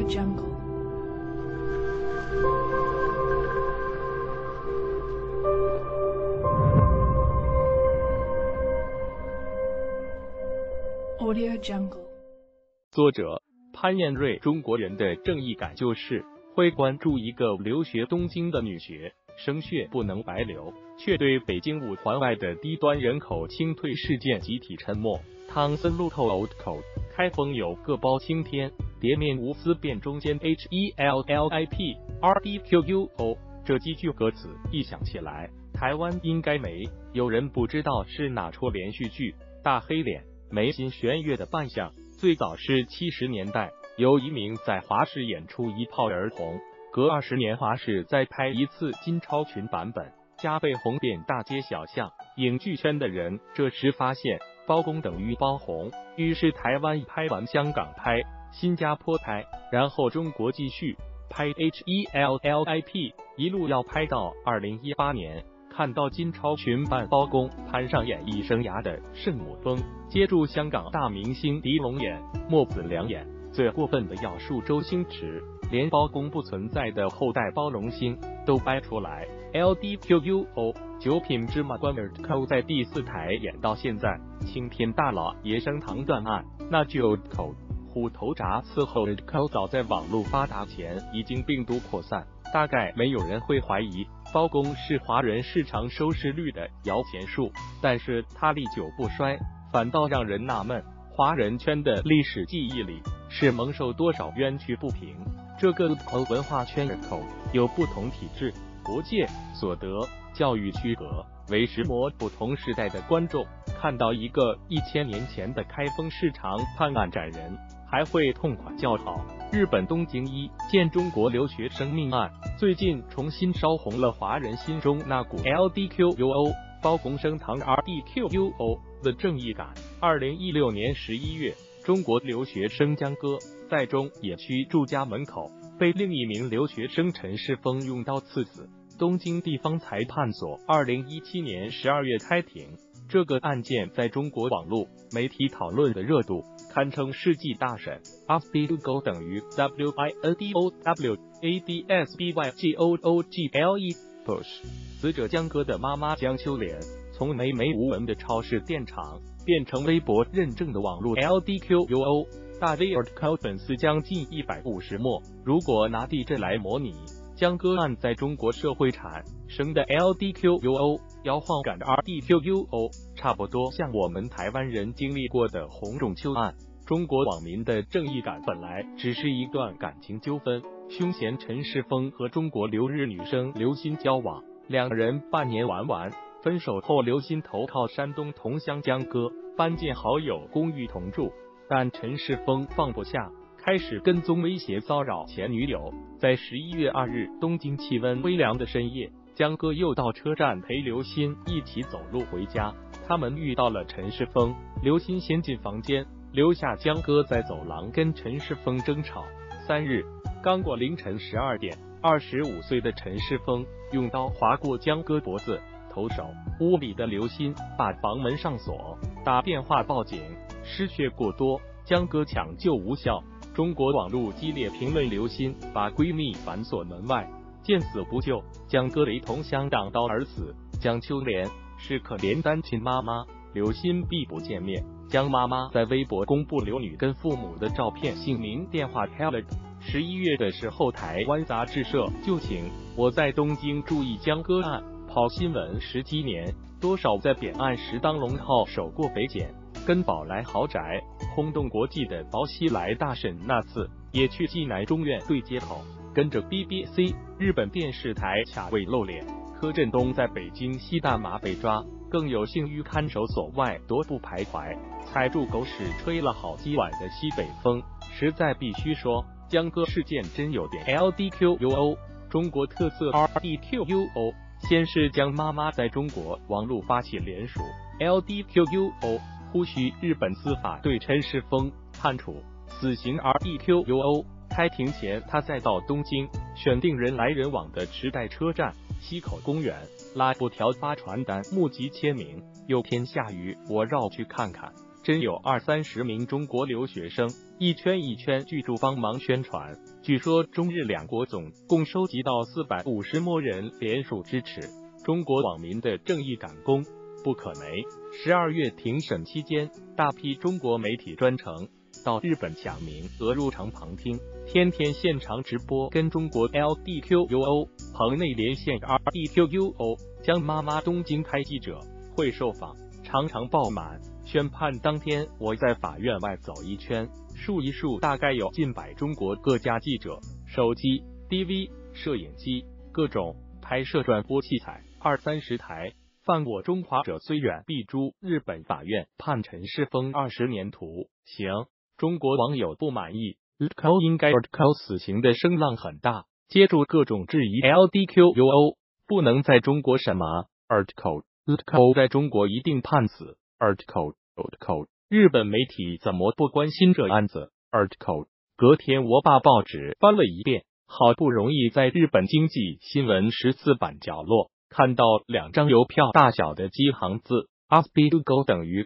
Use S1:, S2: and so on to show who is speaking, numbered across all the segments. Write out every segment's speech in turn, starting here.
S1: Jungle. Audio Jungle.
S2: 作者潘彦瑞。中国人的正义感就是会关注一个留学东京的女学生血不能白流，却对北京五环外的低端人口清退事件集体沉默。汤森路透 Old Code 开封有个包青天，叠面无私辨中间 HELLIP RDQUO 这几句歌词一想起来，台湾应该没有人不知道是哪出连续剧。大黑脸眉心弦月的扮相，最早是70年代由一名在华视演出一炮而红，隔20年华视再拍一次金超群版本，加倍红遍大街小巷。影剧圈的人这时发现包公等于包红，于是台湾拍完香港拍，新加坡拍，然后中国继续拍 HELLIP， 一路要拍到2018年。看到金超群扮包公，攀上演艺生涯的圣母峰，接住香港大明星狄龙眼、莫子良眼，最过分的要数周星驰，连包公不存在的后代包荣兴都掰出来。LDQUO 九品芝麻官儿扣在第4台演到现在，青天大老爷升堂断案，那句 Old Code 虎头铡伺候的扣早在网络发达前已经病毒扩散，大概没有人会怀疑包公是华人市场收视率的摇钱树，但是他历久不衰，反倒让人纳闷，华人圈的历史记忆里是蒙受多少冤屈不平。这个文化圈口有不同体制、国界、所得、教育区隔，为时磨不同时代的观众看到一个1000年前的开封市场判案斩人，还会痛快叫好。日本东京一件中国留学生命案，最近重新烧红了华人心中那股 LDQUO 包公升堂 RDQUO 的正义感。2016年11月，中国留学生江歌在中野区住家门口被另一名留学生陈世峰用刀刺死，东京地方裁判所2017年12月开庭。这个案件在中国网络媒体讨论的热度堪称世纪大审。ASBGO 等于 WINDOW ADSBYGOOGLE死者江歌的妈妈江秋莲，从没无闻的超市店长变成微博认证的网络 LDQUO 大 V。粉丝将近150万。如果拿地震来模拟江歌案在中国社会产生的 LDQUO 摇晃感的 RDQUO， 差不多像我们台湾人经历过的洪仲丘案。中国网民的正义感本来只是一段感情纠纷，凶嫌陈世峰和中国留日女生刘鑫交往，两人半年玩完，分手后刘鑫投靠山东同乡江歌，搬进好友公寓同住，但陈世峰放不下，开始跟踪威胁骚扰前女友。在11月2日东京气温微凉的深夜，江歌又到车站陪刘鑫一起走路回家，他们遇到了陈世峰，刘鑫先进房间，留下江歌在走廊跟陈世峰争吵。3日刚过凌晨12点，25岁的陈世峰用刀划过江歌脖子投手，屋里的刘鑫把房门上锁，打电话报警，失血过多，江歌抢救无效。中国网络激烈评论刘鑫把闺蜜反锁门外，见死不救，江歌雷同乡挡刀而死。江秋莲是可怜单亲妈妈，刘鑫避不见面，江妈妈在微博公布刘女跟父母的照片、姓名、电话 Telegram。11月的时候，台湾杂志社就请我在东京注意江歌案，跑新闻10几年，多少在扁案时当龙套守过北检，跟宝来豪宅，轰动国际的薄熙来大审那次，也去济南中院对接口，跟着 BBC 日本电视台卡位露脸。柯震东在北京吸大麻被抓，更有幸于看守所外踱步徘徊，踩住狗屎吹了好几晚的西北风。实在必须说，江歌事件真有点 LDQUO 中国特色 RDQUO。先是江妈妈在中国网络发起联署 LDQUO， 呼吁日本司法对陈世峰判处死刑 RDQUO。开庭前，他再到东京选定人来人往的池袋车站、西口公园拉布条发传单募集签名。有天下雨，我绕去看看。 真有20-30名中国留学生一圈一圈聚住帮忙宣传。据说中日两国总共收集到450多人联署支持。中国网民的正义感功不可没。12月庭审期间，大批中国媒体专程到日本抢名额入场旁听，天天现场直播，跟中国 LDQUO 棚内连线 RDQUO 江妈妈东京开记者会受访，常常爆满。宣判当天，我在法院外走一圈，数一数，大概有近100中国各家记者，手机、DV、摄影机，各种拍摄转播器材20-30台。犯我中华者虽远必诛。日本法院判陈世峰20年徒刑。中国网友不满意 ，LDQUO 应该 LDQUO 死刑的声浪很大，接住各种质疑 ，LDQUO 不能在中国什么 LDQUO 在中国一定判死 LDQUO。日本媒体怎么不关心这案子 ？LDQUO。隔天我把报纸翻了一遍，好不容易在日本经济新闻14版角落看到2张邮票大小的几行字 ，ASBYGO 等于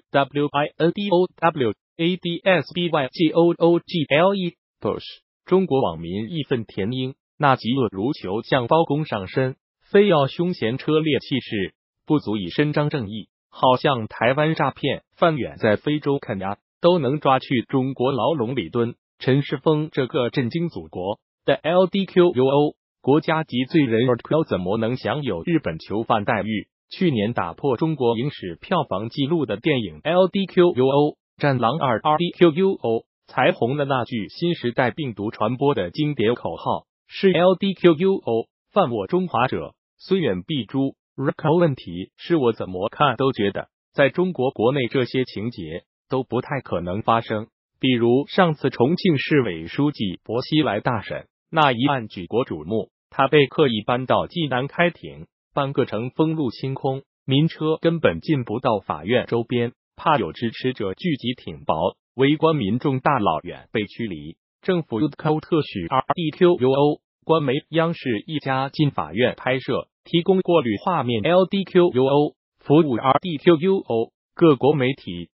S2: WINDOW，ADSBYGOOGLE。中国网民义愤填膺，那嫉恶如仇向包公上身，非要凶嫌车裂气势，不足以伸张正义。好像台湾诈骗犯远在非洲肯亚都能抓去中国牢笼里蹲，陈世峰这个震惊祖国的 LDQUO 国家级罪人 LDQUO 怎么能享有日本囚犯待遇？去年打破中国影史票房纪录的电影 LDQUO 战狼2 RDQUO 才红的那句新时代病毒传播的经典口号是 LDQUO 犯我中华者虽远必诛。LDQUO 问题是我怎么看都觉得在中国国内这些情节都不太可能发生，比如上次重庆市委书记薄熙来大审那一案举国瞩目，他被刻意搬到济南开庭，半个城封路清空，民车根本进不到法院周边，怕有支持者聚集挺薄，围观民众大老远被驱离。政府 LDQUO 特许 RDQUO 官媒央视一家进法院拍摄提供过滤画面 LDQUO 服务 RDQUO， 各国媒体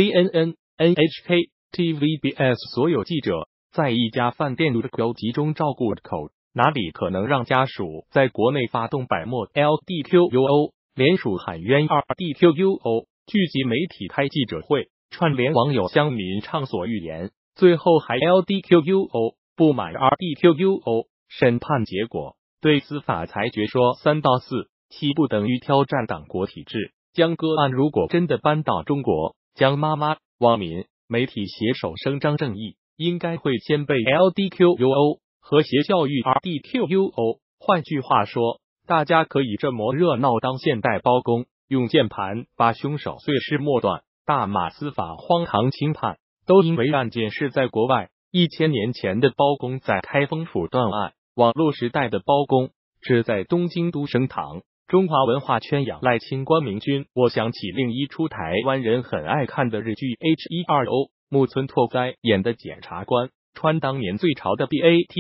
S2: CNN、NHK、TVBS 所有记者在一家饭店 LDQUO 集中照顾 LDQUO， 哪里可能让家属在国内发动百末 LDQUO 联署喊冤 RDQUO， 聚集媒体开记者会，串联网友乡民畅所欲言，最后还 LDQUO 不满 RDQUO 审判结果。对司法裁决说3到4期不等于挑战党国体制。江歌案如果真的搬到中国，江妈妈、网民、媒体携手伸张正义，应该会先被 LDQUO 和谐教育 RDQUO。换句话说，大家可以这么热闹当现代包公，用键盘把凶手碎尸末段，大骂司法荒唐轻判，都因为案件是在国外。1000年前的包公在开封府断案，网络时代的包公只在东京都升堂。中华文化圈仰赖清官明君，我想起另一出台湾人很爱看的日剧 H2O， 木村拓哉演的检察官，穿当年最潮的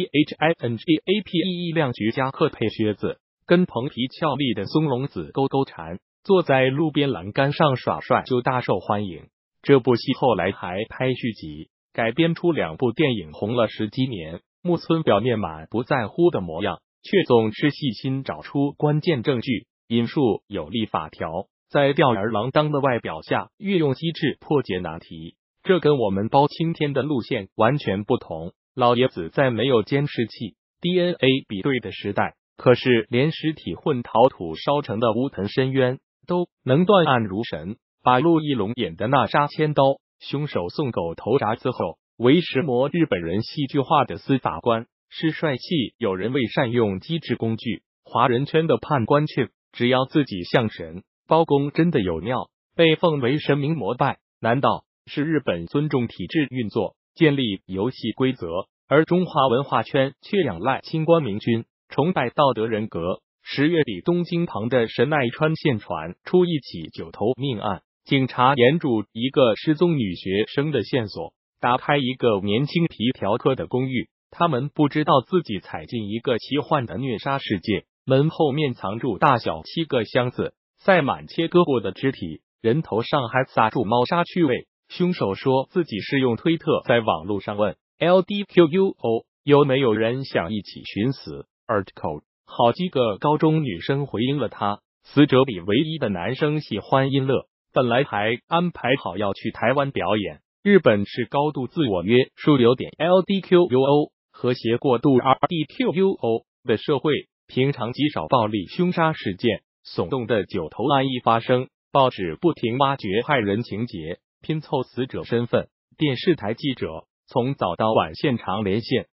S2: BATCHINGAPE 亮橘夹克配靴子，跟蓬皮俏丽的松隆子勾勾缠，坐在路边栏杆上耍帅就大受欢迎。这部戏后来还拍续集，改编出2部电影，红了10几年。木村表面满不在乎的模样，却总是细心找出关键证据，引述有力法条，在吊儿郎当的外表下运用机智破解难题。这跟我们包青天的路线完全不同。老爷子在没有监视器、DNA 比对的时代，可是连尸体混陶土烧成的乌藤深渊都能断案如神。把陆一龙演的那杀千刀，凶手送狗头铡伺候，为石磨日本人戏剧化的司法官是帅气有人为善用机智工具。华人圈的判官却只要自己像神。包公真的有尿，被奉为神明膜拜，难道是日本尊重体制运作，建立游戏规则，而中华文化圈却仰赖清官明君，崇拜道德人格？10月底，东京旁的神奈川县传出一起9头命案，警察沿住一个失踪女学生的线索，打开一个年轻皮条客的公寓。他们不知道自己踩进一个奇幻的虐杀世界，门后面藏住大小7个箱子，塞满切割过的肢体，人头上还撒住猫砂趣味。 凶手说自己是用推特在网络上问 LDQUO 有没有人想一起寻死 article， 好几个高中女生回应了他。死者里唯一的男生喜欢音乐，本来还安排好要去台湾表演。日本是高度自我约束有点 LDQUO 和谐过度 RDQUO 的社会，平常极少暴力凶杀事件，耸动的九头案一发生，报纸不停挖掘害人情节，拼凑死者身份。电视台记者从早到晚现场连线，